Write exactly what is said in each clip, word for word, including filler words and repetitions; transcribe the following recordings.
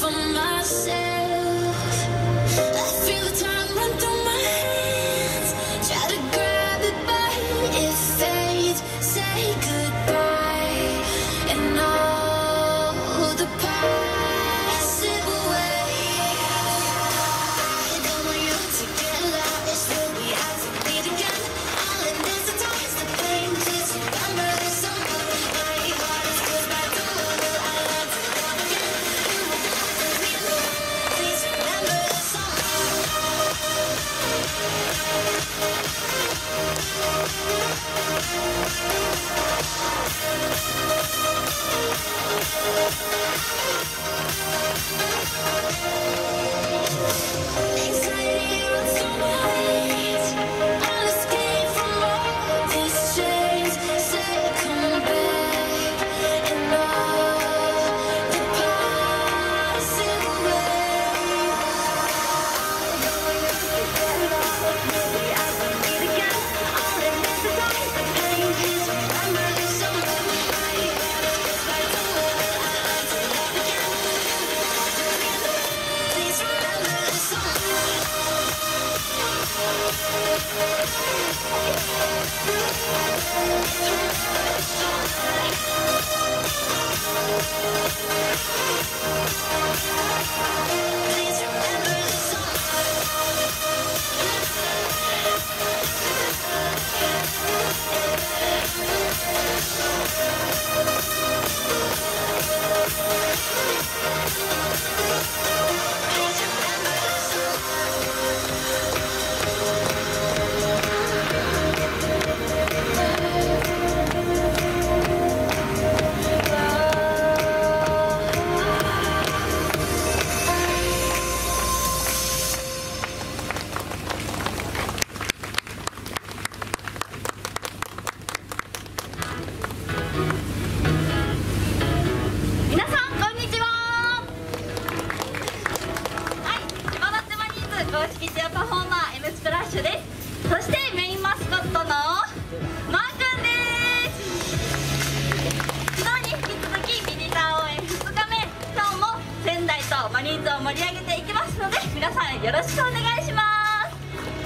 マリーンズを盛り上げていきますので、皆さんよろしくお願いします。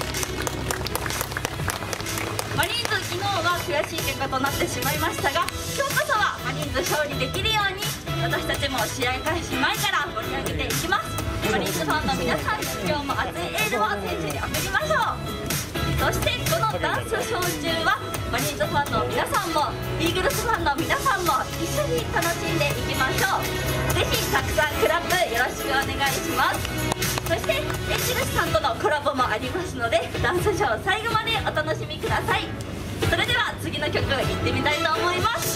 マリーンズ、昨日は悔しい結果となってしまいましたが、今日こそはマリーンズ勝利できるように私たちも試合開始前から盛り上げていきます。マリーンズファンの皆さん、今日も熱いエールを選手に送りましょう。そしてこのダンスショー中はマリーンズファンの皆さんもイーグルスファンの皆さんも一緒に楽しんでいきましょう。ぜひたくさんクラップよろしくお願いします。そしてエンジェルスさんとのコラボもありますので、ダンスショー最後までお楽しみください。それでは次の曲いってみたいと思います。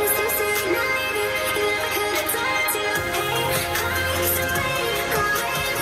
Away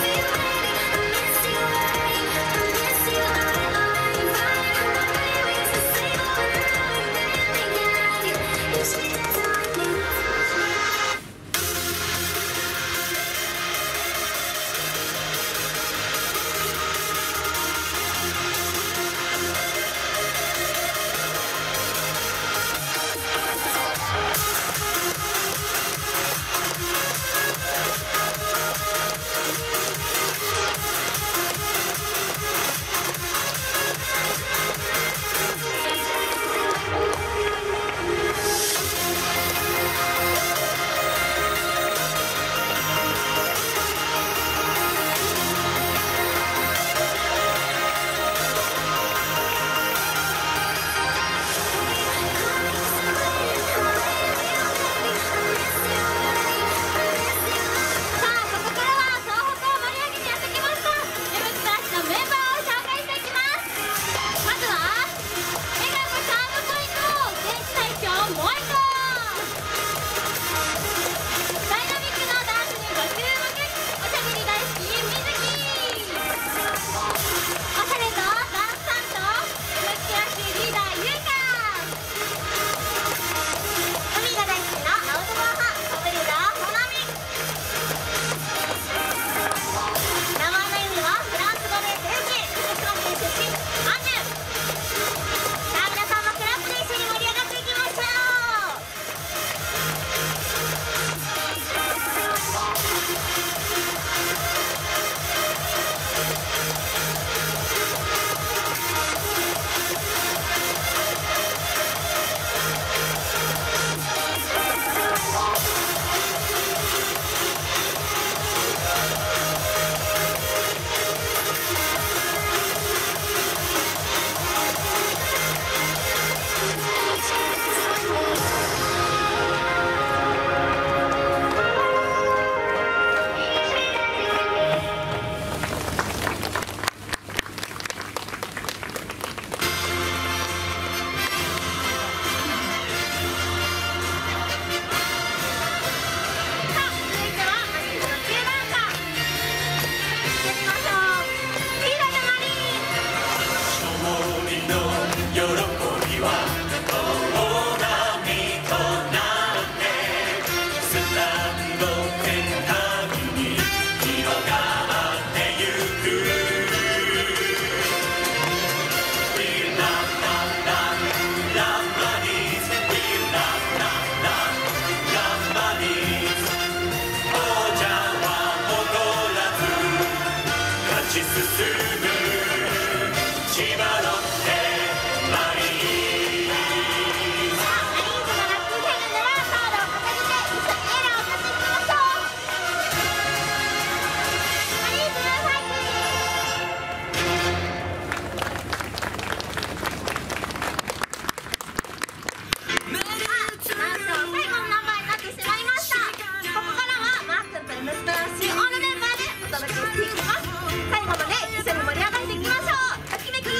ち進む千葉ロッテマリーンズ。 さあマリーンズのラッキーセブンではタオルを掲げて一緒にエールを送っていきましょう。マリーンズファイト。最後のナンバーになってしまいました。ここからはマー君と M スプラッシュオールメンバーでお届けしていきます。最後まで一緒に盛り上がっていきましょう。ときめき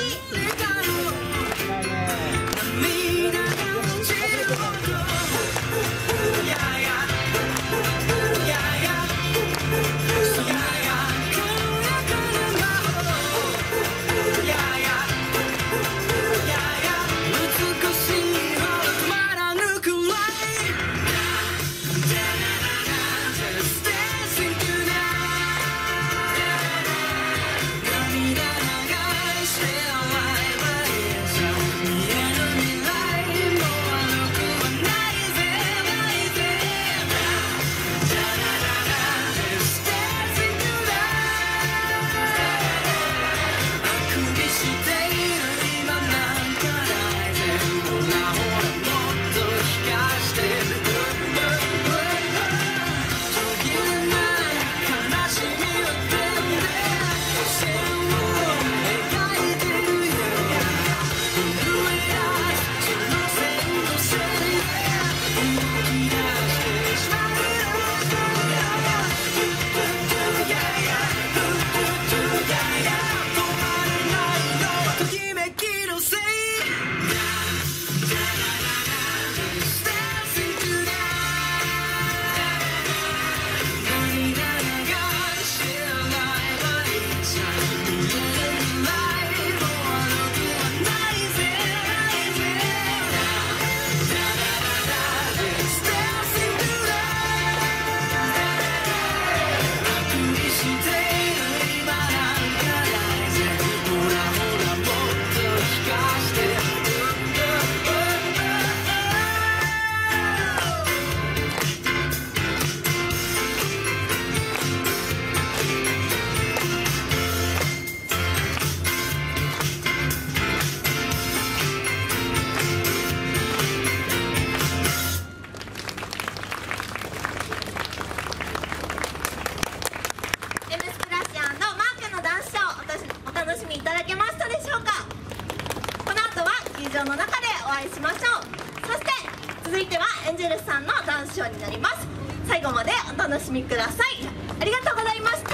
の中でお会いしましょう。そして続いてはエンジェルスさんのダンスショーになります。最後までお楽しみください。ありがとうございました。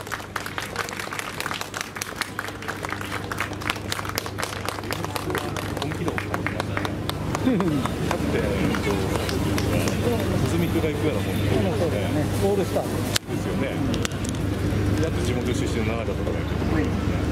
本気度を感じましたね。だって、えっと、コズミックが行くようなもんですね。オールスターですよね。やっと地元出身の永田とかが行くと思いますね。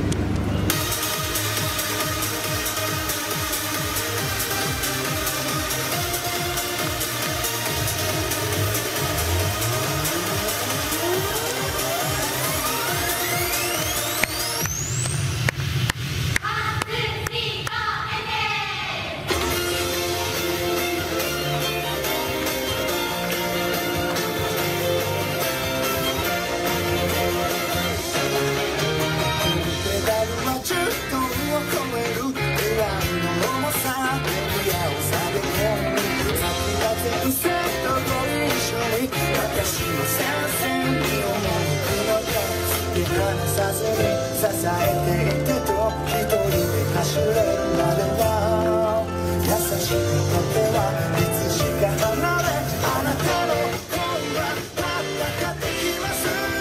支えていてと一人で走れるまでは優しくとってはいつしか離れあなたの声は戦ってきます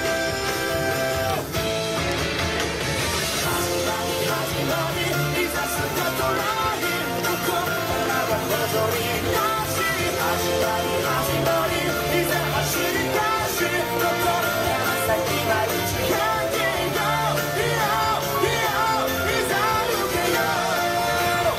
始まり始まりいざスタートラインどこからが戻りなし始まり始まりいざ走り出しどこ先は打ち返し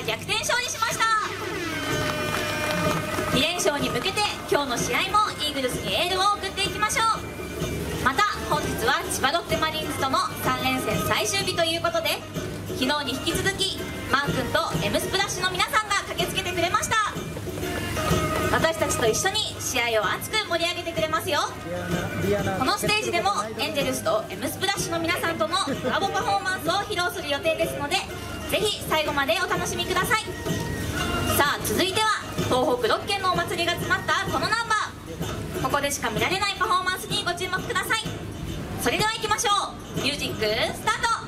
逆転勝利しました。に連勝に向けて今日の試合もイーグルスにエールを送っていきましょう。また本日は千葉ロッテマリーンズとのさん連戦最終日ということで、昨日に引き続きマー君と M スプラッシュの皆さんが駆けつけてくれました。私たちと一緒に試合を熱く盛り上げてくれますよ。このステージでもエンジェルスと M スプラッシュの皆さんとのコラボパフォーマンスを披露する予定ですので、ぜひ最後までお楽しみください。さあ続いては東北ろっけんのお祭りが詰まったこのナンバー、ここでしか見られないパフォーマンスにご注目ください。それでは行きましょう。ミュージックスタート。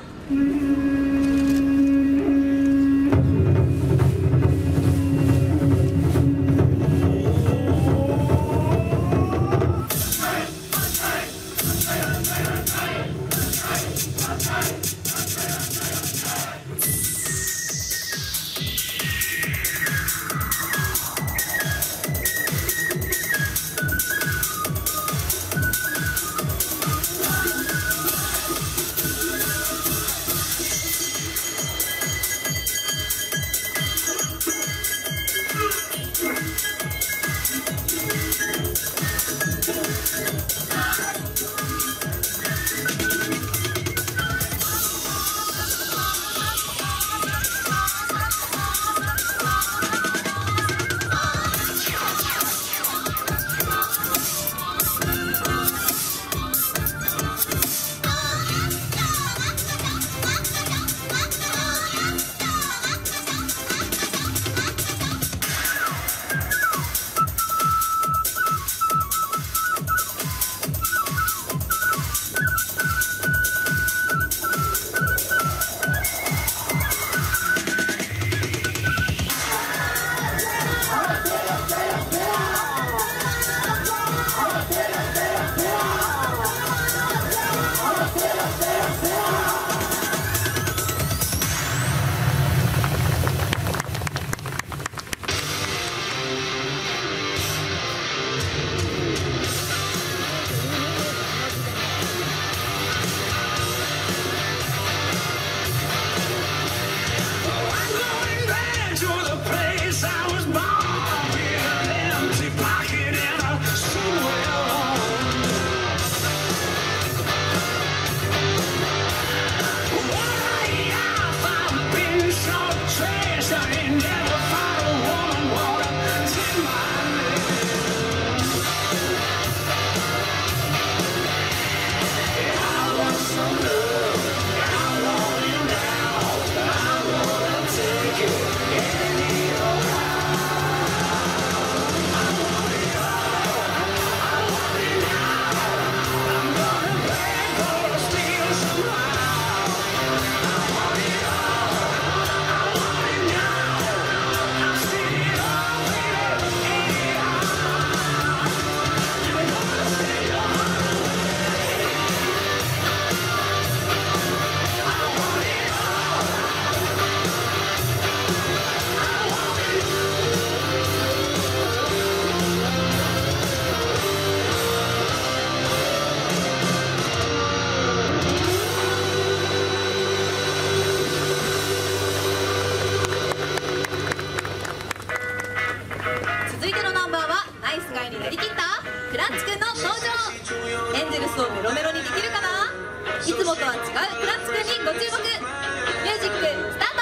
続いてのナンバーはナイスガイになりきったクラッチくんの登場。エンゼルスをメロメロにできるかな。いつもとは違うクラッチくんにご注目。ミュージックスタート。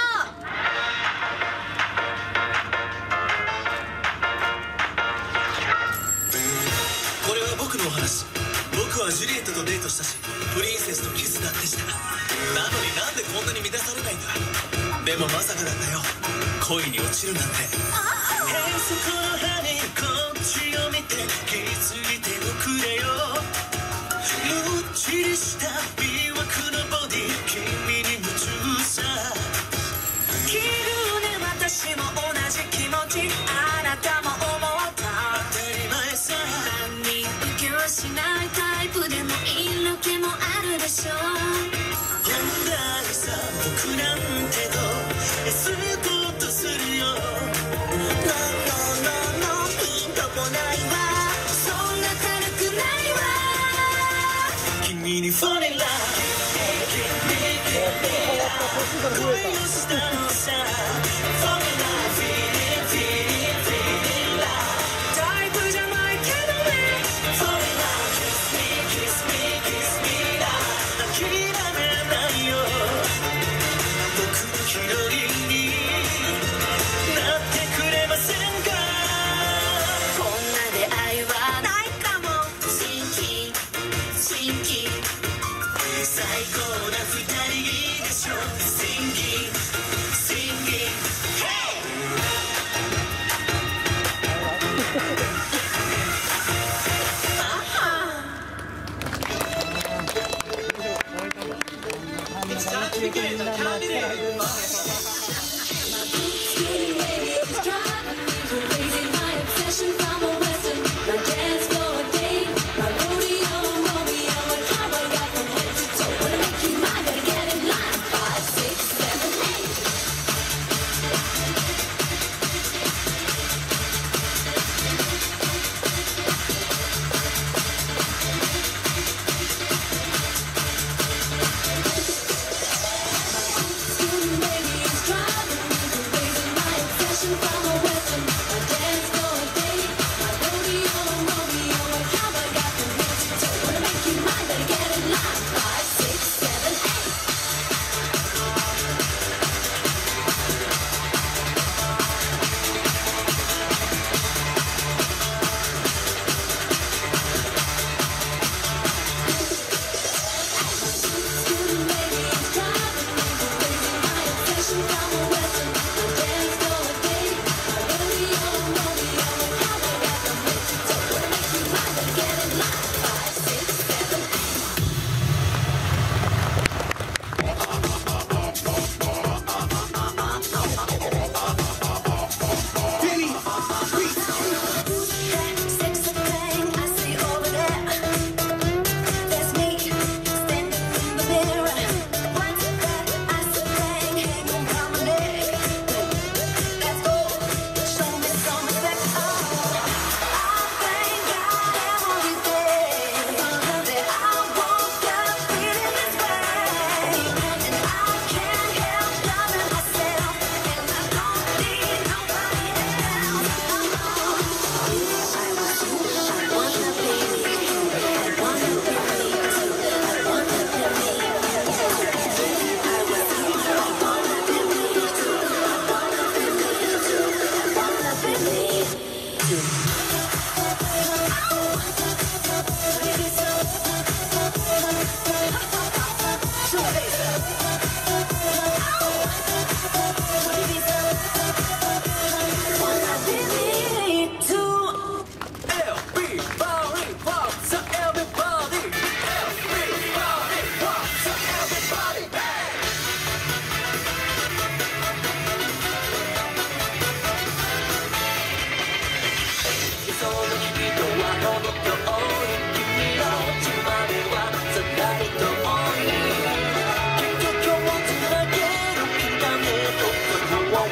これは僕のお話。僕はジュリエットとデートしたし、プリンセスとキスだってした。なのになんでこんなに満たされないんだ。でもまさかだったよ、恋に落ちるなんて。へそこの歯にこっちを見て気づいておくれよ。もっちりした魅惑のボディ、君に夢中さ。奇遇で私も同じ気持ち、あなたも思った当たり前さ。何人受けはしないタイプでも色気もあるでしょ。本来さ僕なんてどうエスコートするよ。君にフォーリンラブ恋をしたのさ。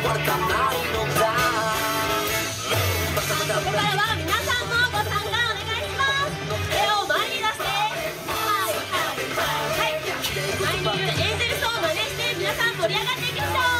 われたないのだ。 ここからは皆さんもご参加お願いします。手を前に出して、はいはいはい、前にいるエンゼルスを真似して皆さん盛り上がっていきましょう。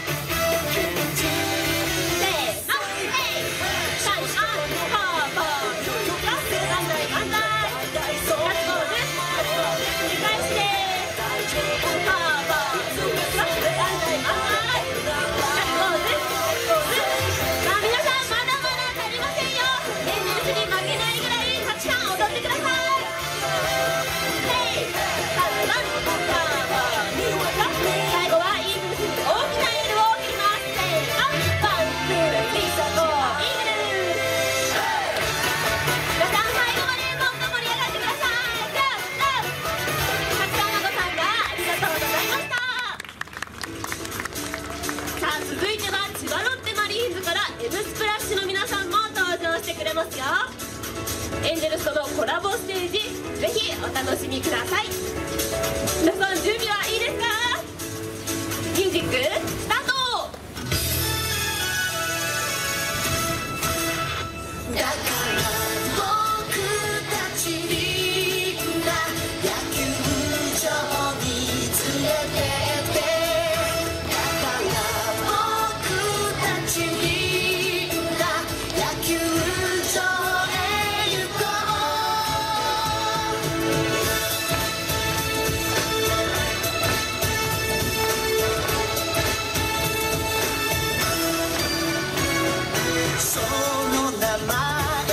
続いては千葉ロッテマリーンズから M スプラッシュの皆さんも登場してくれますよ。エンゼルスとのコラボステージ、ぜひお楽しみください。皆さん準備はいいですか？ミュージックスタート。 だから僕たちみんな野球場に連れてってだから僕たちみんな野球場へ行こうその名前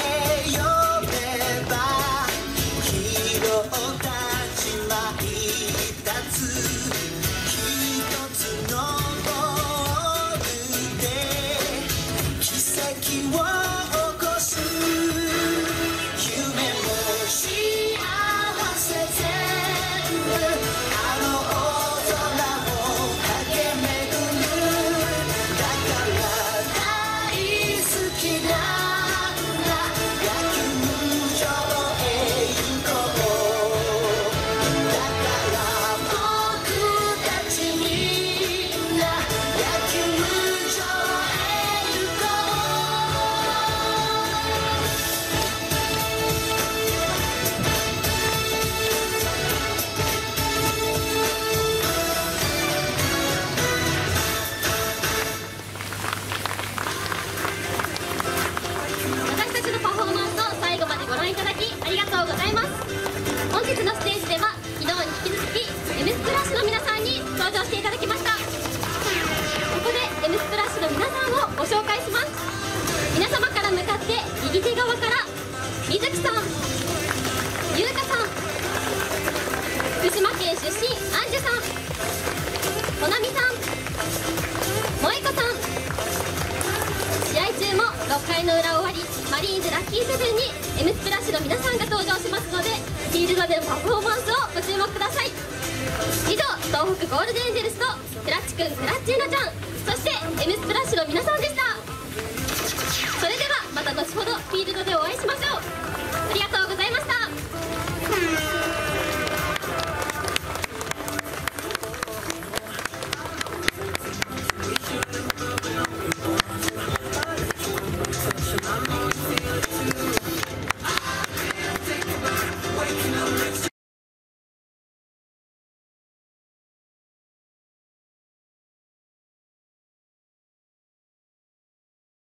右手側から水木さん、優香さん、福島県出身アンジュさん、ほなみさん、萌子さん。試合中もろっかいの裏終わり、マリーンズラッキーセブンに M スプラッシュの皆さんが登場しますので、フィールドでのパフォーマンスをご注目ください。以上、東北ゴールデンエンジェルスとクラッチくん、クラッチーナちゃん、そして M スプラッシュの皆さん